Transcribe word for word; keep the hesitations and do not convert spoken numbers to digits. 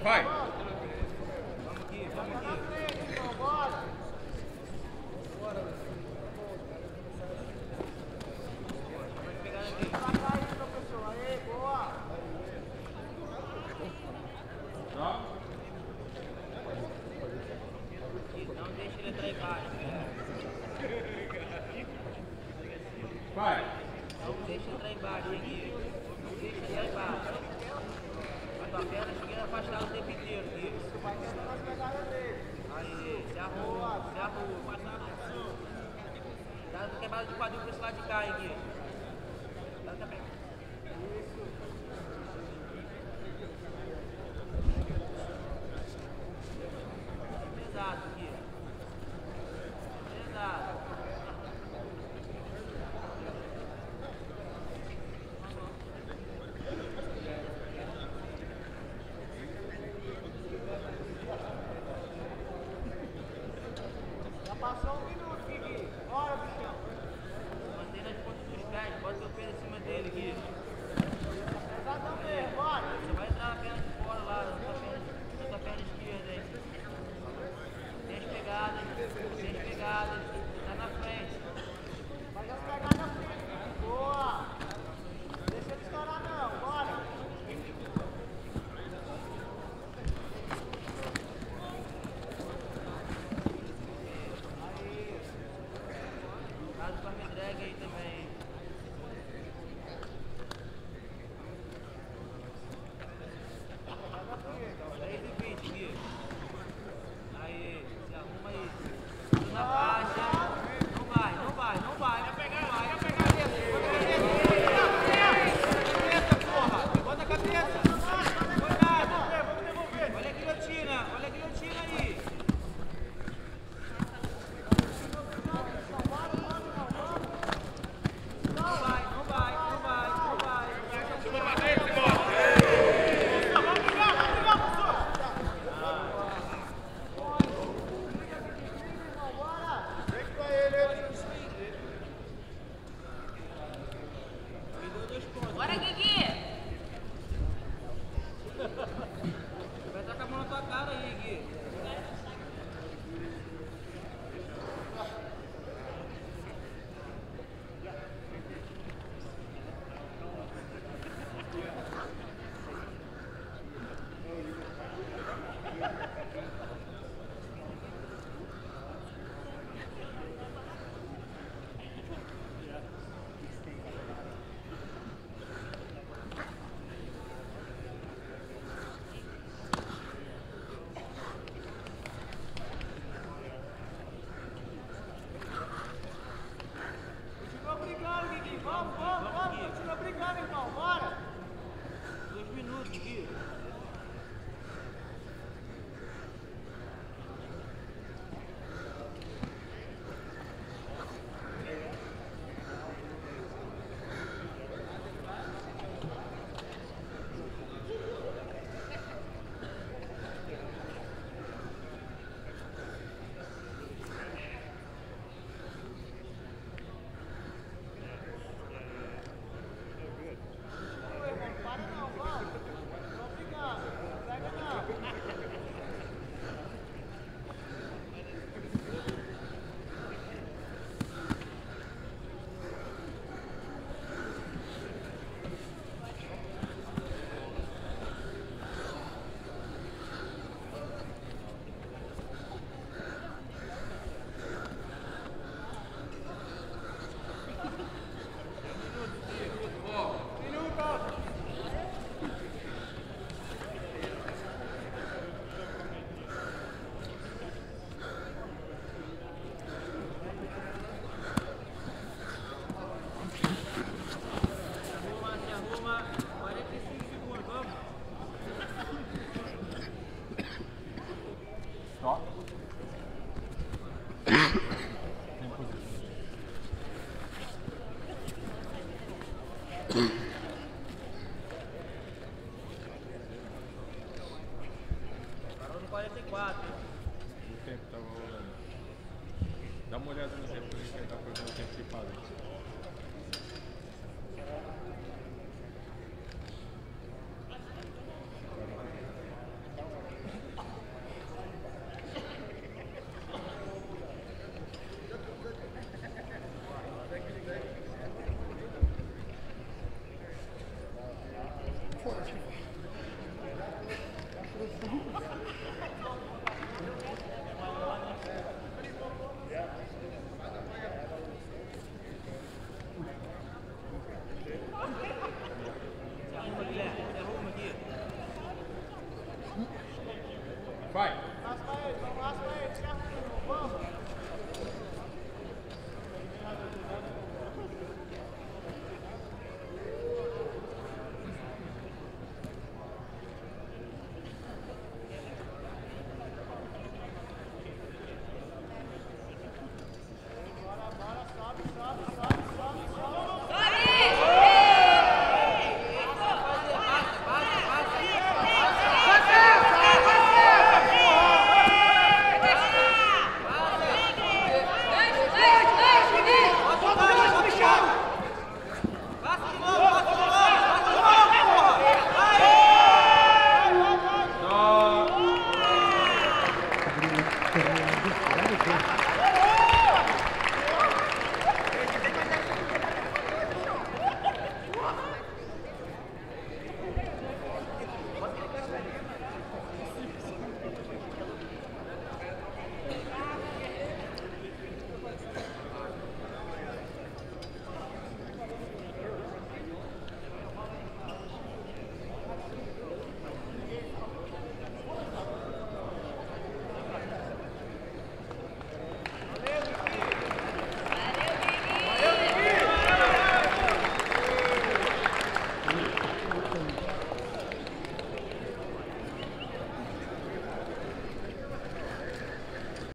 Vai. Vamos aqui, vamos aqui. Bora. Pode pegar aqui. Pra cá aí, professor. Aê, boa. Tá. Não deixa ele entrar embaixo. Vai. Não deixa entrar embaixo, Gui. Não deixa entrar embaixo. A tua perna fica afastada o tempo inteiro, Gui. Isso vai tendo nas pegadas dele. Aí, se arruma, se arruma. Dá uma quebrada de quadril pra esse lado de cá, hein, Gui. Dá também. Isso. Pesado, Gui. Pesado. Já passou um minuto, Gui. Bora, bichão. Mantém nas pontas dos pés, bota o pé em cima dele, Gui. Pesadão mesmo, bora. Você vai entrar na perna de fora lá, na tua perna, na tua perna esquerda, hein? Tem as pegadas, tem as pegadas, tá na frente. Faz as pegadas na frente. Boa. Deixa ele estourar não, bora. Aí. Faz o farm drag aí também, hein? três e vinte, Gui. Aí, se arruma aí. Tudo na faixa. Não vai, não vai, não vai. Vai pegar, vai, vai pegar cabeça, porra. Levanta a cabeça. Cuidado. Vamos devolver. Olha a guilhotina, olha a guilhotina aí. Não vai, não vai, não vai, não vai. Chama pra dentro, Simão. Vamos brigar, vamos brigar, professor. Vem pra ele, Bora, Guigui! Vai estar com a mão na tua cara aí, Gui. Continua brigando, Gui. Vamos, vamos, vamos. Continua brigando, irmão. Bora. Dois minutos, Gui. Continua, irmão. Não para não, vamos. Continua brigando. Não pega não. Se arruma, se arruma.